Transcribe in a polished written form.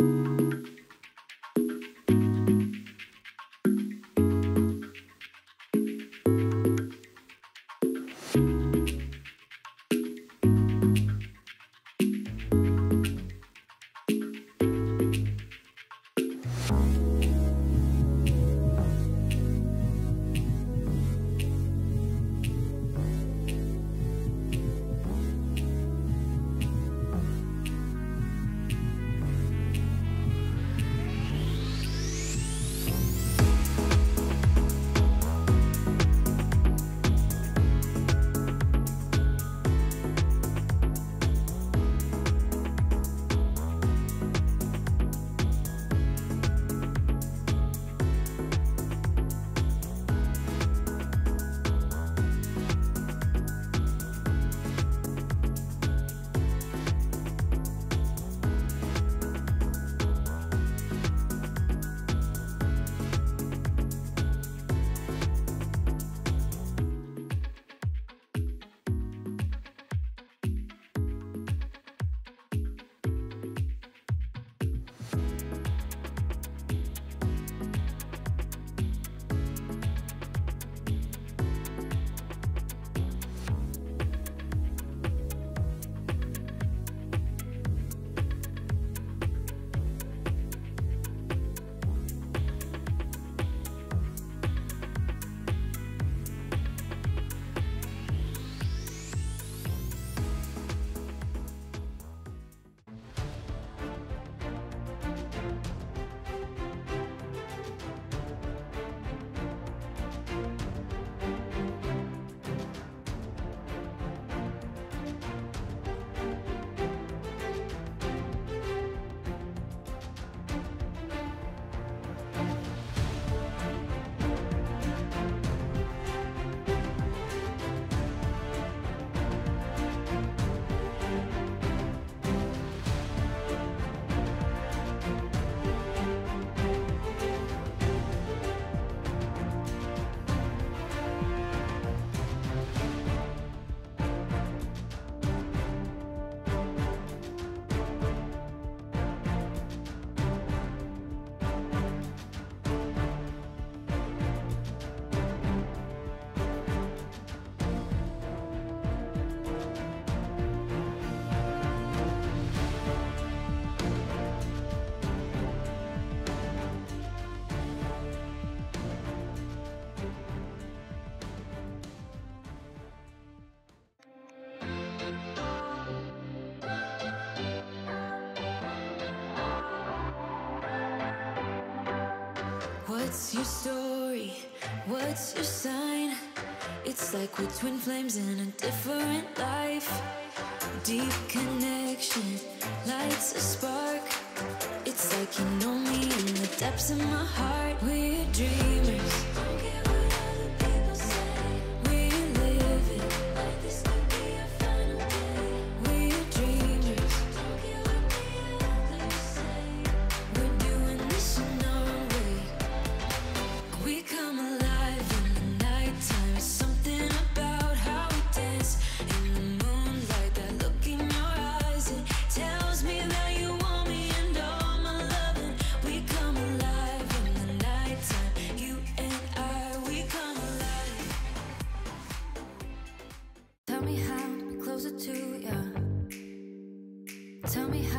What's your story? What's your sign? It's like we're twin flames in a different life. Deep connection lights a spark. It's like you know me in the depths of my heart. We're dreamers. Don't care what other people say. We live it like this could be our final day. We're dreamers. Don't care what the others say. We're doing this in our way. We come alive in the nighttime. Something about how we dance in the moonlight. That look in your eyes, it tells me that you want me and all my loving. We come alive in the nighttime. You and I, we come alive. Tell me how to be closer to you. Tell me